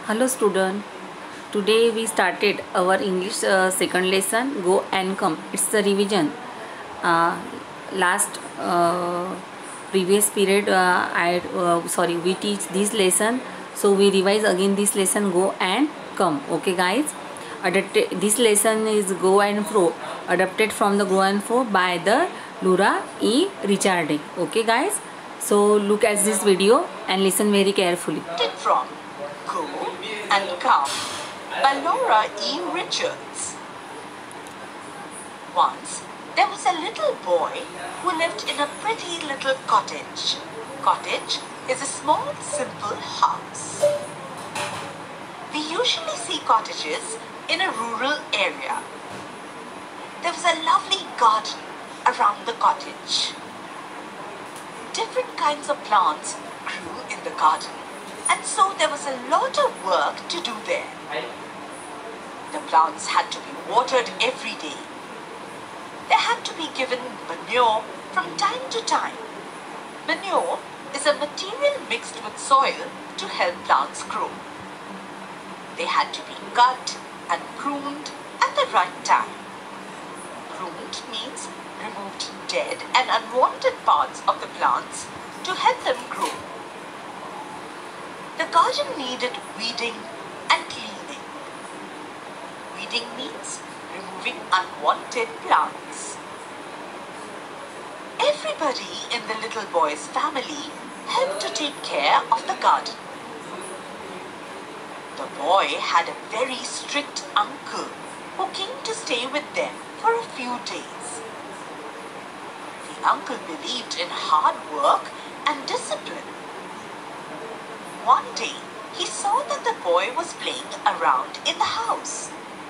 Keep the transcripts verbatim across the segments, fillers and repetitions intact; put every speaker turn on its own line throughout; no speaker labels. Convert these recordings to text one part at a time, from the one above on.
Hello student. Today we started our English uh, second lesson Go and Come. It's the revision. Uh, last uh, previous period uh, I uh, sorry we teach this lesson, so we revise again this lesson Go and Come. Okay guys. Adapted, this lesson is Go and Fro, adapted from the Go and Fro by the Laura E. Richarde. Okay guys. So look at this video and listen very carefully.
From Go and Come by Laura E. Richards. Once, there was a little boy who lived in a pretty little cottage. Cottage is a small, simple house. We usually see cottages in a rural area. There was a lovely garden around the cottage. Different kinds of plants grew in the garden, and so there was a lot of work to do there. The plants had to be watered every day. They had to be given manure from time to time. Manure is a material mixed with soil to help plants grow. They had to be cut and pruned at the right time. Pruned means removed dead and unwanted parts of the plants to help them grow. The garden needed weeding and cleaning. Weeding means removing unwanted plants. Everybody in the little boy's family helped to take care of the garden. The boy had a very strict uncle who came to stay with them for a few days. The uncle believed in hard work and discipline. One day, he saw that the boy was playing around in the house.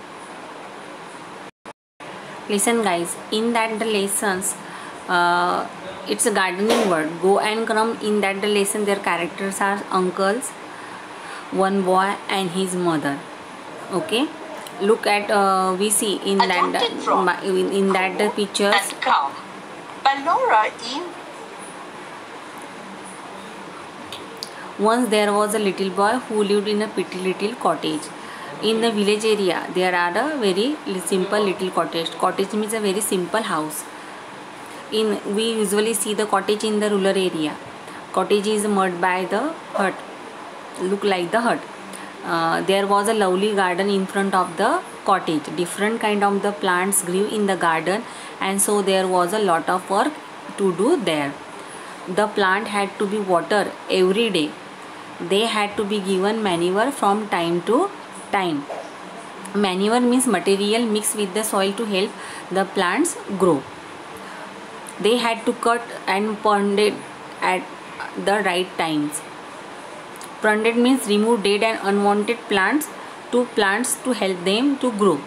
Listen guys, in that the lessons, uh, it's a gardening word. Go and Come. In that the lesson, their characters are uncles, one boy and his mother. Okay, look at uh, we see in
Adapted
that
from
in, in that the pictures.
And Come by Laura E.
Once there was a little boy who lived in a pretty little cottage. In the village area, there are a very simple little cottage. Cottage means a very simple house. In we usually see the cottage in the rural area. Cottage is made by the hut. Look like the hut. Uh, there was a lovely garden in front of the cottage. Different kind of the plants grew in the garden, and so there was a lot of work to do there. The plant had to be watered every day. They had to be given manure from time to time. Manure means material mixed with the soil to help the plants grow. They had to cut and prune it at the right times. Pruned means remove dead and unwanted plants to plants to help them to grow.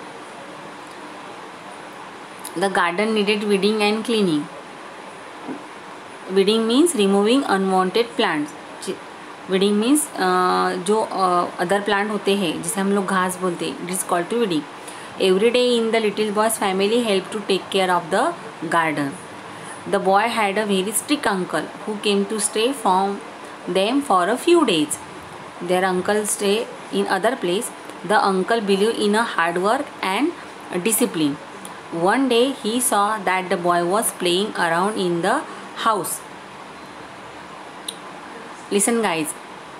The garden needed weeding and cleaning. Weeding means removing unwanted plants. Weeding means uh, जो other plant होते हैं जिसे हम लोग घास बोलते हैं, it is called to weeding. Every day in the little boy's family helped to take care of the garden. The boy had a very strict uncle who came to stay from them for a few days. Their uncle stay in other place. The uncle believed in a hard work and discipline. One day he saw that the boy was playing around in the house. Listen guys,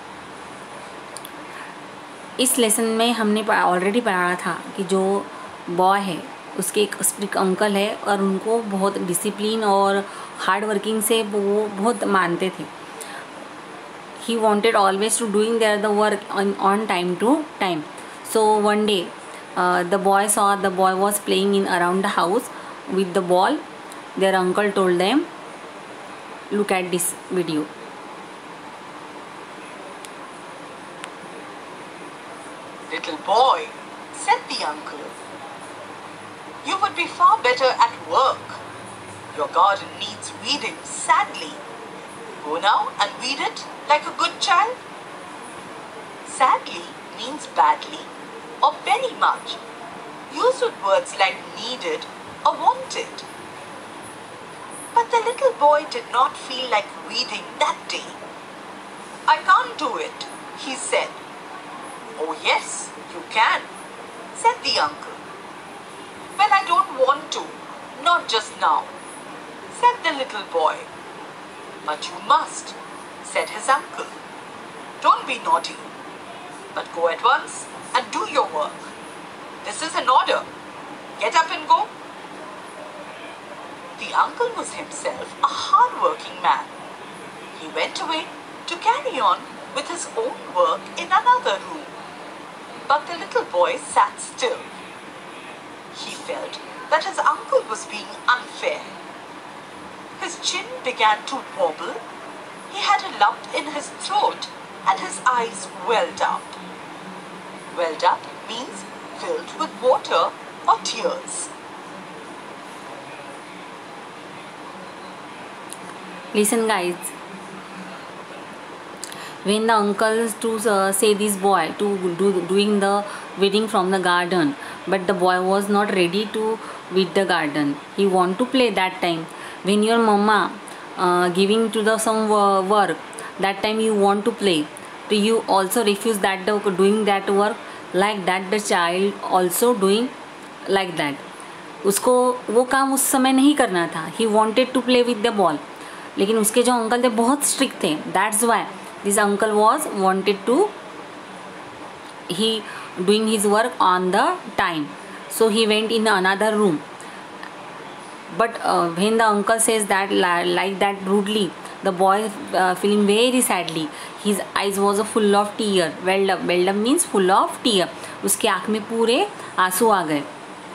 इस lesson में हमने already पढ़ा था कि जो boy है उसके एक स्ट्रिक्ट अंकल है और उनको बहुत डिसिप्लिन और हार्ड वर्किंग से वो बहुत मानते थे. He wanted always to doing their the work on time to time. So one day the boy saw the boy was playing in around the house with the ball. Their uncle told them, look at this video.
Little boy, said the uncle, you would be far better at work. Your garden needs weeding sadly. Go now and weed it like a good child. Sadly means badly or very much, used with words like needed or wanted. But the little boy did not feel like weeding that day. I can't do it, he said. can, said the uncle. Well, I don't want to, not just now, said the little boy. But you must, said his uncle. Don't be naughty, but go at once and do your work. This is an order. Get up and go. The uncle was himself a hard-working man. He went away to carry on with his own work in another room. But the little boy sat still. He felt that his uncle was being unfair. His chin began to wobble. He had a lump in his throat and his eyes welled up. Welled up means filled with water or tears.
Listen guys, when the uncle to uh, say this boy to do doing the weeding from the garden, but the boy was not ready to weed the garden. He want to play that time. When your mama uh, giving to the some uh, work, that time you want to play. So you also refuse that the doing that work like that. The child also doing like that. उसको वो काम उस समय नहीं करना था. He wanted to play with the ball. लेकिन उसके जो अंकल थे बहुत स्ट्रिक्ट थे. That's why this uncle was wanted to he doing his work on the time. So he went in another room. But uh, when the uncle says that like that rudely, the boy uh, feeling very sadly. His eyes was full of tear. Welled up. Welled up means full of tear. उसके आँख में पूरे आंसू आ गए.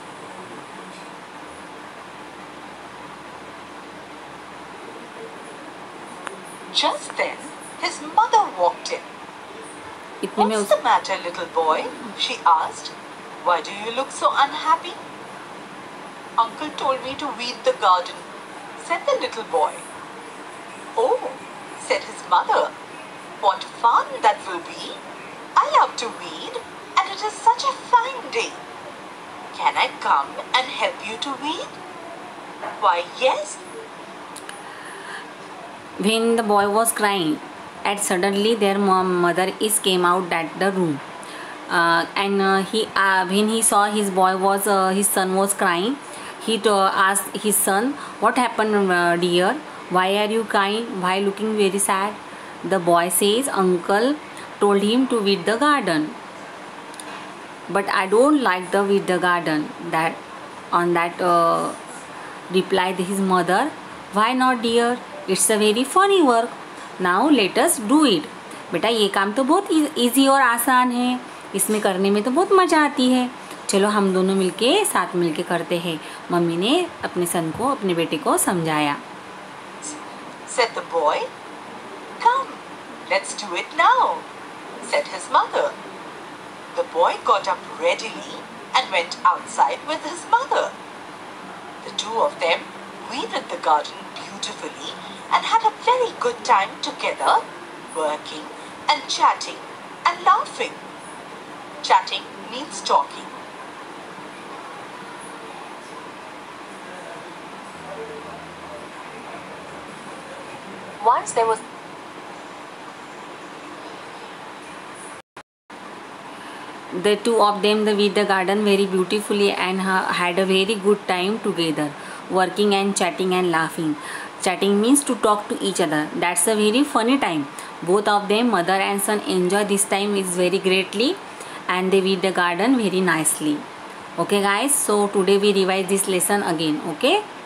Just then, his mother walked in. What's the matter, little boy? She asked. Why do you look so unhappy? Uncle told me to weed the garden, said the little boy. Oh, said his mother. What fun that will be. I love to weed and it is such a fine day. Can I come and help you to weed? Why, yes.
When the boy was crying, and suddenly their mom, mother is came out at the room, uh, and uh, he uh, when he saw his boy was uh, his son was crying, he uh, asked his son, "What happened, uh, dear? Why are you crying? Why looking very sad?" The boy says, "Uncle told him to weed the garden, but I don't like the weed the garden." That on that uh, replied his mother, "Why not, dear? It's a very funny work. Now let us do it." बेटा ये काम तो बहुत easy और आसान है, इसमें करने में तो बहुत मज़ा आती है. चलो हम दोनों मिलके साथ मिलके करते हैं. मम्मी ने अपने सन को अपने बेटे को समझाया.
Said the boy, "Come, let's do it now," said his mother. The boy got up readily and went outside with his mother. The two of them weeded the garden beautifully and had a very good time together, working and chatting and laughing. Chatting means talking. Once there was
the two of them they weed the garden very beautifully and ha had a very good time together, working and chatting and laughing. Chatting means to talk to each other. That's a very funny time. Both of them, mother and son, enjoy this time is very greatly and they weed the garden very nicely. Okay guys, so today we revise this lesson again. Okay.